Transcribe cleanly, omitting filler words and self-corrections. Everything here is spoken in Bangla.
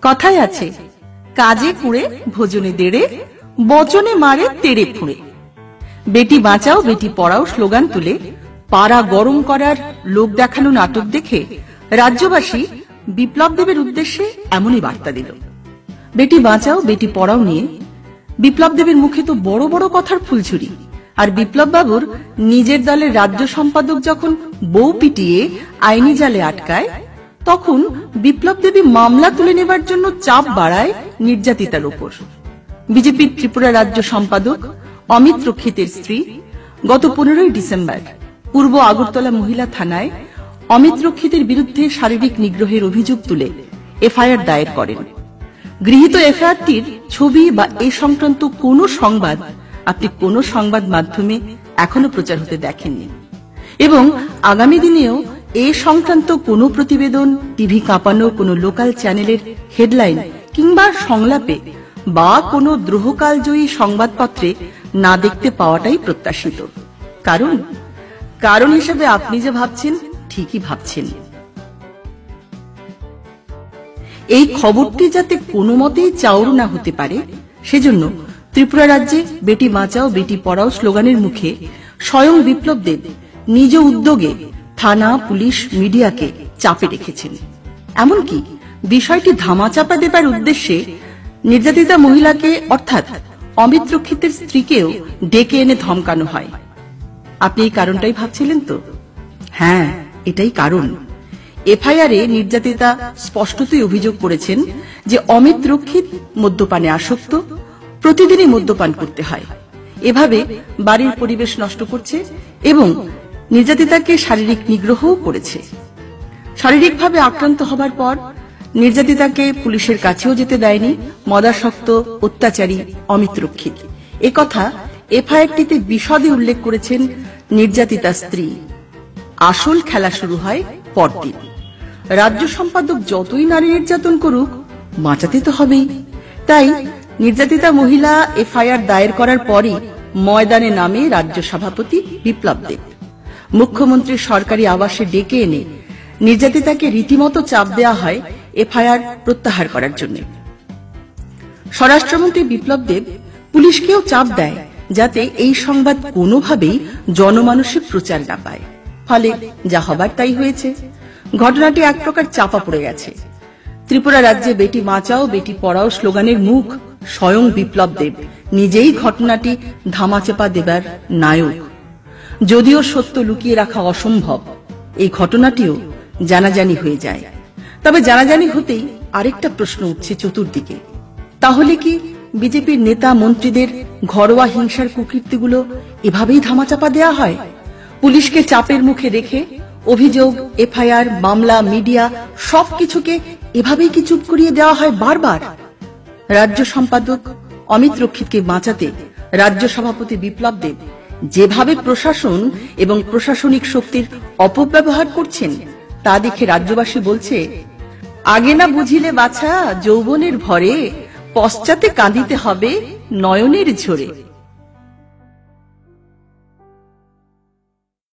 কথায় আছে, কাজে কুড়ে ভোজনে দেড়ে, বচনে মারে তেড়ে ফুঁড়ে। বেটি বাঁচাও বেটি পড়াও স্লোগান তুলে পাড়া গরম করার লোক দেখানো নাটক দেখে রাজ্যবাসী বিপ্লব দেবের উদ্দেশ্যে এমনই বার্তা দিল। বেটি বাঁচাও বেটি পড়াও নিয়ে বিপ্লব দেবের মুখে তো বড় বড় কথার ফুলঝুরি, আর বিপ্লব বাবুর নিজের দলের রাজ্য সম্পাদক যখন বউ পিটিয়ে আইনি জালে আটকায়, তখন বিপ্লব দেবী মামলা তুলে নেবার জন্য চাপ বাড়ায় নির্যাতিতার উপর। বিজেপির ত্রিপুরা রাজ্য সম্পাদক অমিত রক্ষিতের স্ত্রী গত 15 ডিসেম্বর পূর্ব আগরতলা মহিলা থানায় অমিত রক্ষিতের বিরুদ্ধে শারীরিক নিগ্রহের অভিযোগ তুলে FIR দায়ের করেন। গৃহীত FIRটির ছবি বা এ সংক্রান্ত কোনো সংবাদ আপনি কোনো সংবাদ মাধ্যমে এখনো প্রচার হতে দেখেননি, এবং আগামী দিনেও এ সংক্রান্ত কোনো প্রতিবেদন, টিভি কাঁপানো কোনো লোকাল চ্যানেলের হেডলাইন কিংবা সংলাপে বা কোনো দ্রোহকালজয়ী সংবাদপত্রে না দেখতে পাওয়াটাই প্রত্যাশিত। কারণ হিসেবে আপনি যে ভাবছেন, ঠিকই ভাবছেন। এই খবরটি যাতে কোনো মতেই চাউর না হতে পারে, সেজন্য ত্রিপুরা রাজ্যে বেটি বাঁচাও বেটি পড়াও স্লোগানের মুখে স্বয়ং বিপ্লব দেব নিজ উদ্যোগে থানা, পুলিশ, মিডিয়াকে চাপে রেখেছেন। এমনকি বিষয়টি ধামাচাপা দেবার উদ্দেশ্যে নির্যাতিতা মহিলাকে অর্থাৎ অমিত রক্ষিতের স্ত্রীকেও ডেকে এনে ধমকানো হয়। আপনি এই কারণটাই ভাবছিলেন তো? হ্যাঁ, এটাই কারণ। FIR-এ নির্যাতিতা স্পষ্টতই অভিযোগ করেছেন যে অমিত রক্ষিত মদ্যপানে আসক্ত, প্রতিদিনই মদ্যপান করতে হয়, এভাবে বাড়ির পরিবেশ নষ্ট করছে এবং নির্যাতিতাকে শারীরিক নিগ্রহও করেছে। শারীরিকভাবে আক্রান্ত হবার পর নির্যাতিতাকে পুলিশের কাছেও যেতে দেয়নি মদাসক্ত অত্যাচারী অমিত রক্ষিত। একথা FIR-টিতে বিশদে উল্লেখ করেছেন নির্যাতিতা স্ত্রী। আসল খেলা শুরু হয় পরদিন। রাজ্য সম্পাদক যতই নারী নির্যাতন করুক, বাঁচাতে তো হবেই। তাই নির্যাতিতা মহিলা FIR দায়ের করার পরই ময়দানে নামে রাজ্য সভাপতি বিপ্লব দেব। মুখ্যমন্ত্রীর সরকারি আবাসে ডেকে এনে নির্যাতিতাকে রীতিমতো চাপ দেওয়া হয় FIR প্রত্যাহার করার জন্য। স্বরাষ্ট্রমন্ত্রী বিপ্লব দেব পুলিশকেও চাপ দেয় যাতে এই সংবাদ কোনোভাবেই জনমানসে প্রচার না পায়। ফলে যা হবার তাই হয়েছে। ঘটনাটি এক প্রকার চাপা পড়ে গেছে। ত্রিপুরা রাজ্যে বেটি বাঁচাও বেটি পড়াও স্লোগানের মুখ স্বয়ং বিপ্লব দেব নিজেই ঘটনাটি ধামাচাপা দেবার নায়ক। যদিও সত্য লুকিয়ে রাখা অসম্ভব, এই ঘটনাটিও জানাজানি হয়ে যায়। তবে জানাজানি হতেই আরেকটা প্রশ্ন উঠছে চতুর্দিকে, তাহলে কি বিজেপির নেতা মন্ত্রীদের ঘরোয়া হিংসার কুকীর্তিগুলো এভাবেই ধামাচাপা দেয়া হয়? পুলিশকে চাপের মুখে রেখে অভিযোগ, FIR, মামলা, মিডিয়া সবকিছুকে এভাবেই কি চুপ করিয়ে দেওয়া হয় বারবার? রাজ্য সম্পাদক অমিত রক্ষিতকে বাঁচাতে রাজ্য সভাপতি বিপ্লব দেব যেভাবে প্রশাসন এবং প্রশাসনিক শক্তির অপব্যবহার করছেন, তা দেখে রাজ্যবাসী বলছে, আগে না বুঝিলে বাছা যৌবনের ভরে, পশ্চাতে কাঁদিতে হবে নয়নের ঝরে।